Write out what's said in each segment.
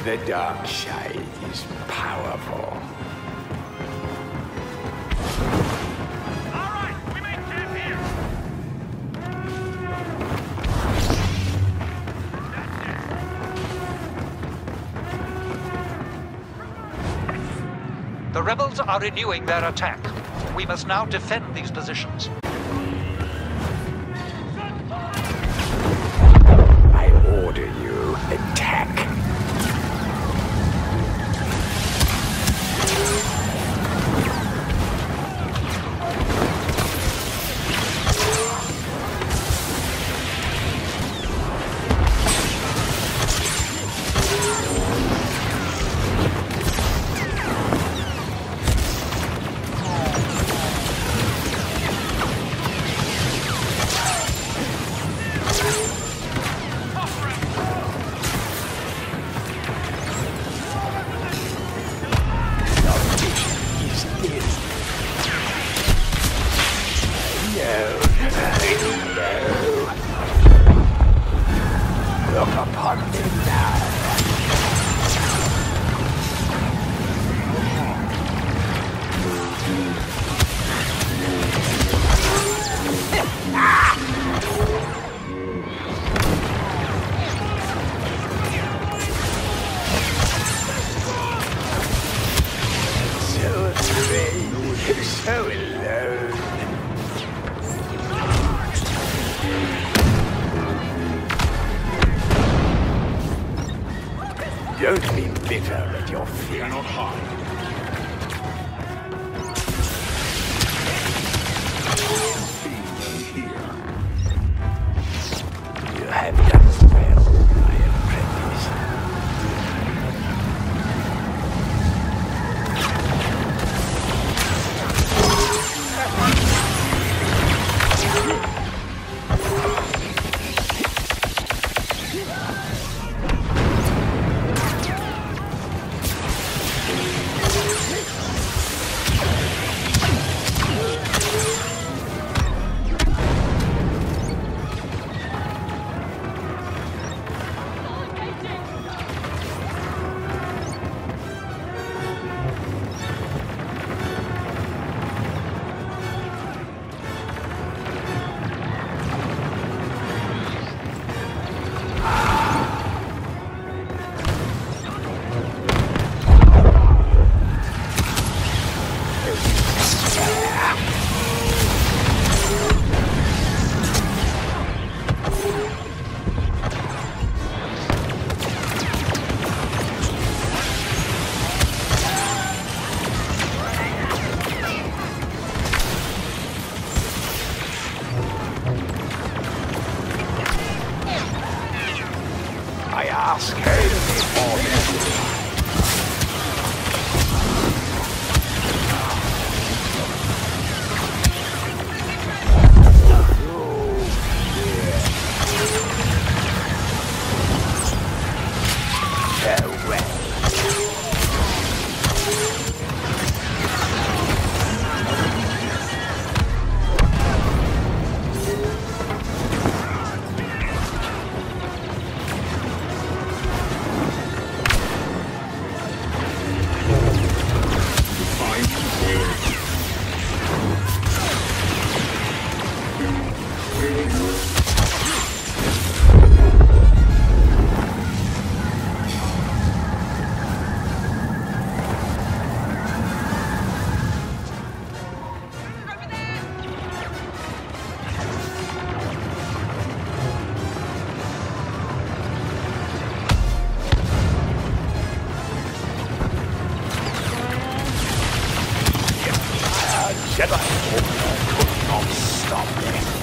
The dark side is powerful. All right, we make camp here. The rebels are renewing their attack. We must now defend these positions. I order you, attack. Look upon me now. So afraid, so alone. Don't be bitter at your fear. Cannot hide. You have done well, my apprentice. I ask only for this. Jedi could not stop me.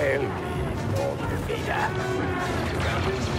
Hail me, Lord Vader.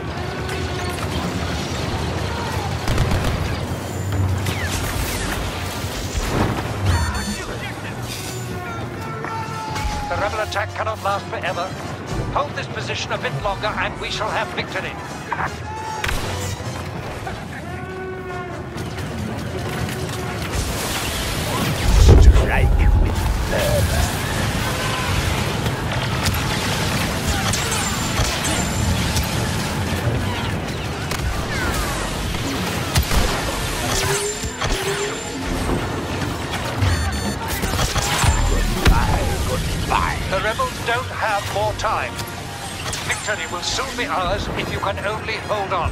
The rebel attack cannot last forever. Hold this position a bit longer and we shall have victory. Strike with fervor. The rebels don't have more time. Victory will soon be ours if you can only hold on.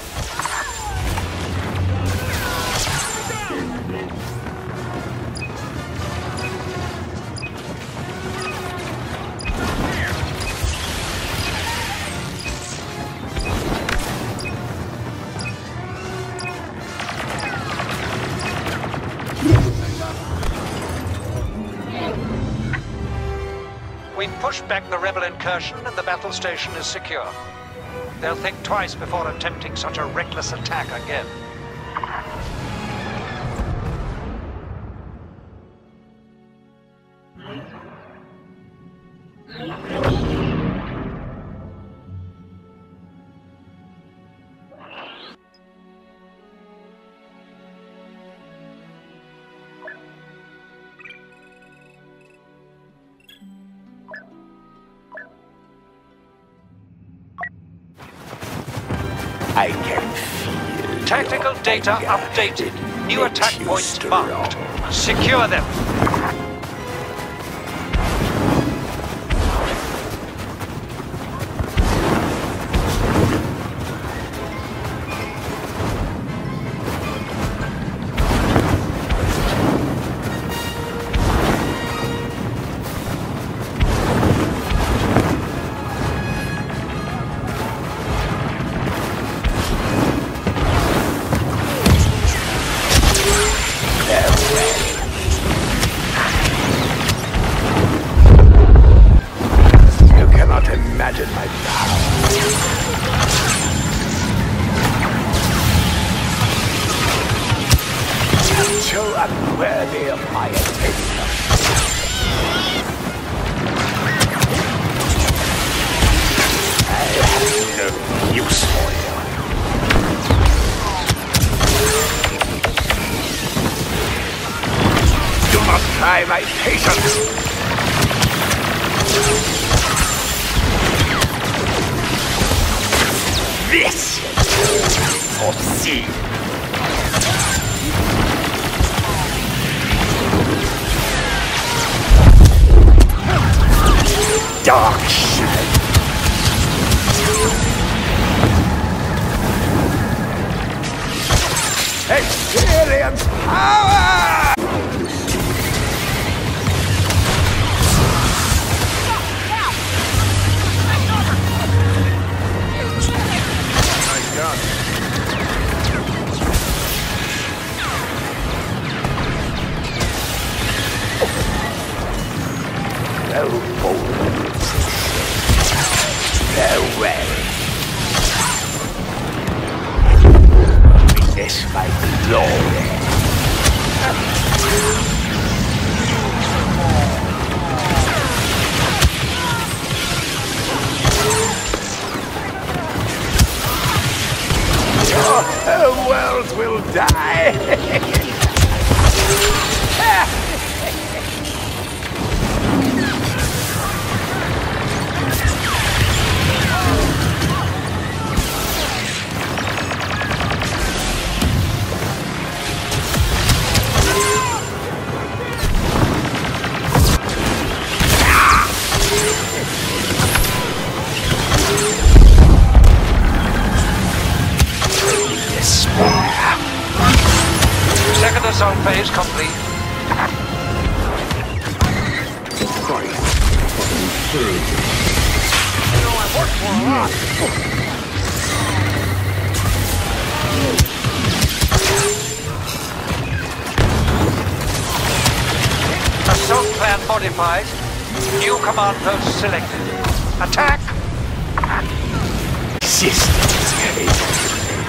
We've pushed back the rebel incursion and the battle station is secure. They'll think twice before attempting such a reckless attack again. I can feel Tactical your data anger. updated. New Makes attack you points strong. marked. Secure them. You cannot imagine my power. So unworthy of my attention. I have no use for you. Do not try my patience. This foreseen. Dark shadow. Experience power! No bold. Farewell. Witness my glory. Your whole world will die. Second assault phase complete. Assault plan modified. New command post selected. Attack! Resistance is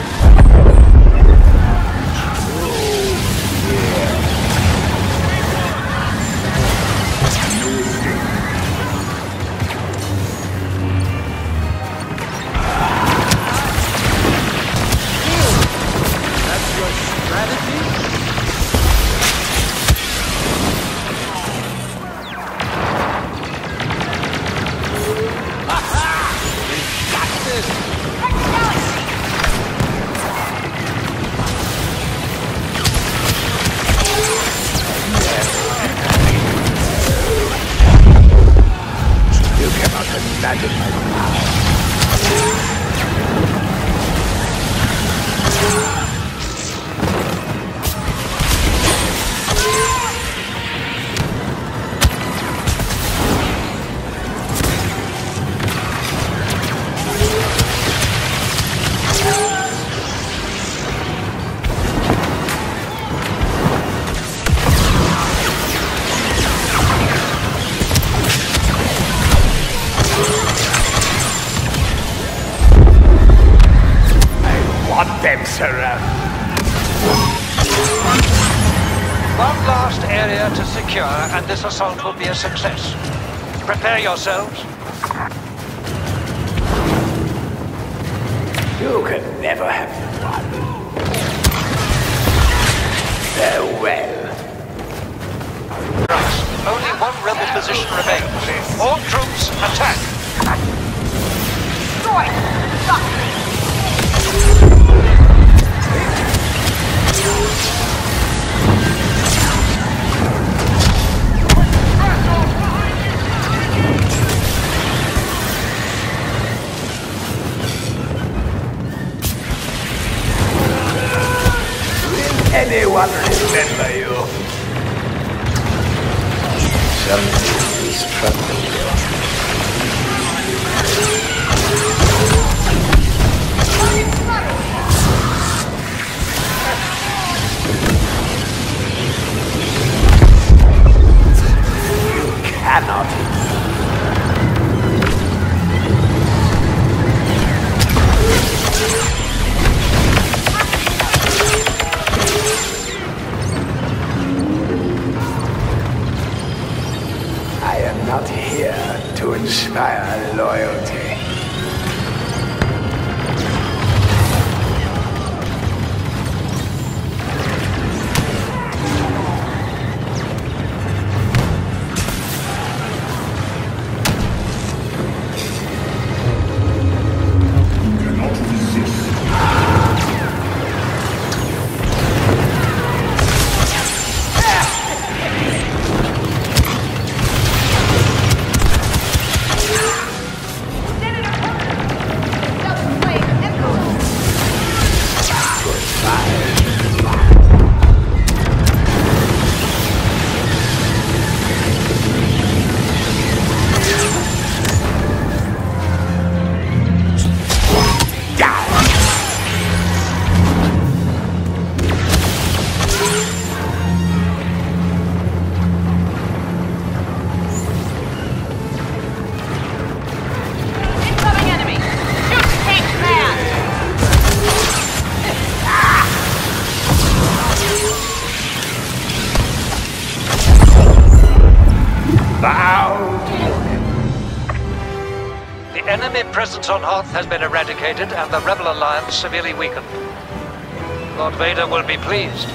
One last area to secure, and this assault will be a success. Prepare yourselves. You can never have one. Farewell. Right. Only one rebel position remains. All troops, attack! Destroy! Stop! Anyone remember you? Something is troubling you. You cannot. I am not here to inspire loyalty. The enemy presence on Hoth has been eradicated and the Rebel Alliance severely weakened. Lord Vader will be pleased.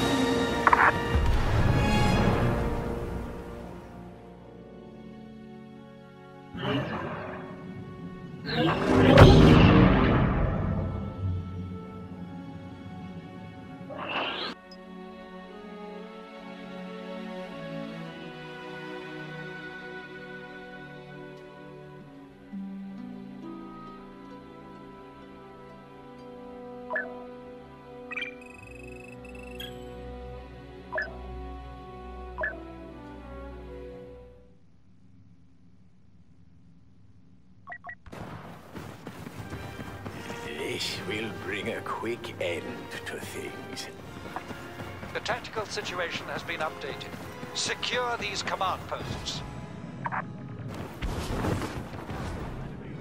This will bring a quick end to things. The tactical situation has been updated. Secure these command posts.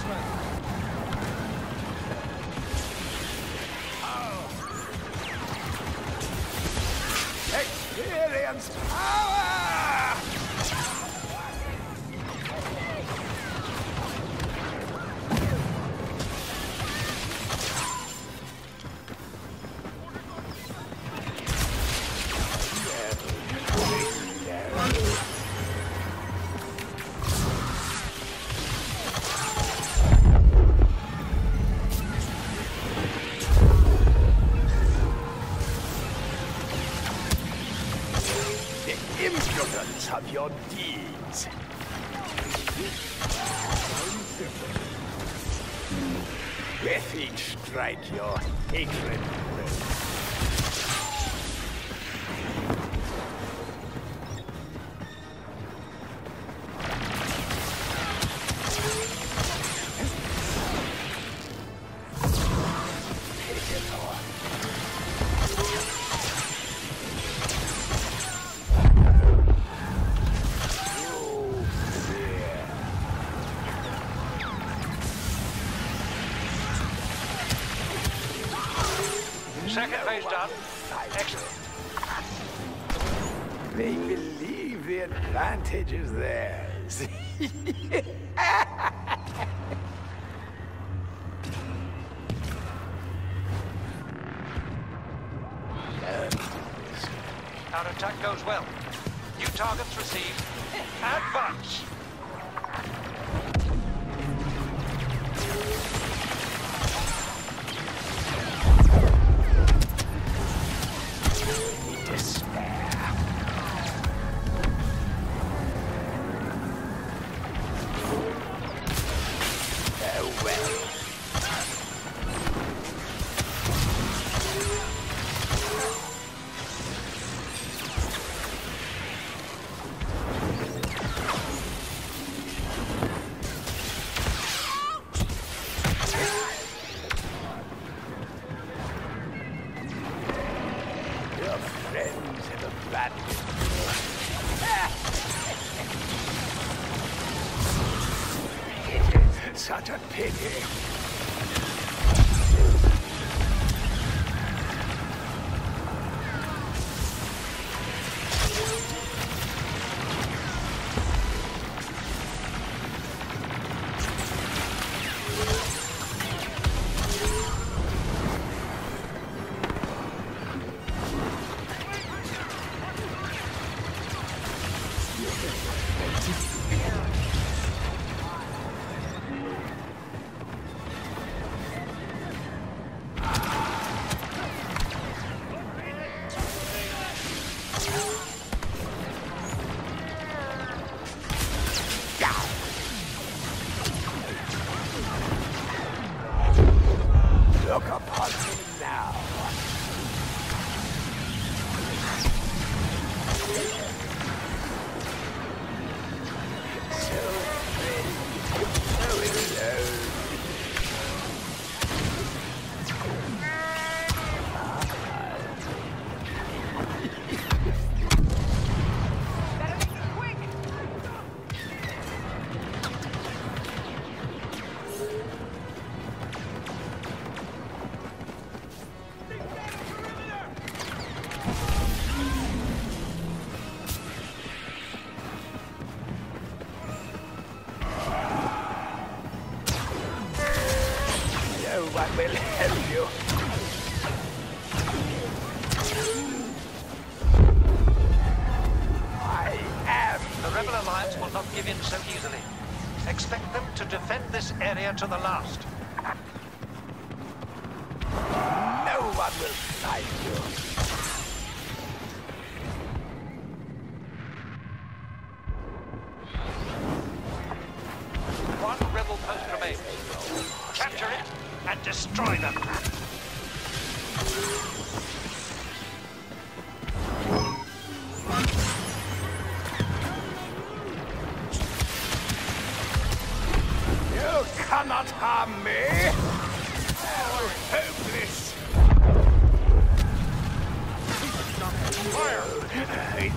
Experience power! Impudence of your deeds. With each strike, your hatred grows. Second phase done. Excellent. They believe the advantage is theirs. Our attack goes well. New targets received. Advance! Such a pity. Look upon me now. So free, so alone. No one will help you. I am. The Rebel Alliance will not give in so easily. Expect them to defend this area to the last. No one will find you. One rebel post remains. Capture it and destroy them. You cannot harm me. Oh, hopeless. Fire!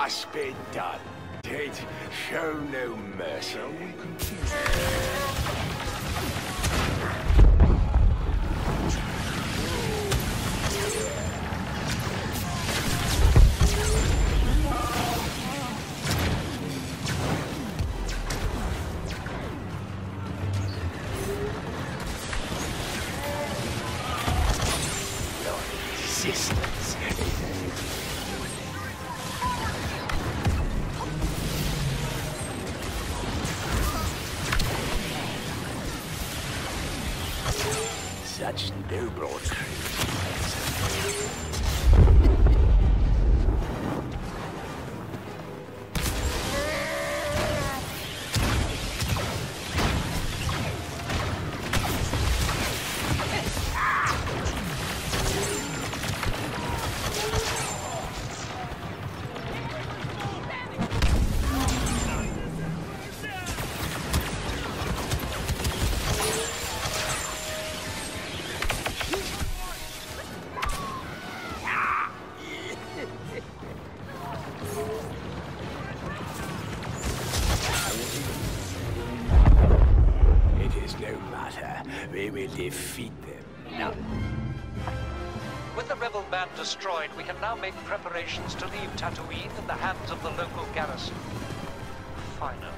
must be done. It show no mercy. Resistance. Such noble we will defeat them. Now. With the rebel band destroyed, we can now make preparations to leave Tatooine in the hands of the local garrison. Finally.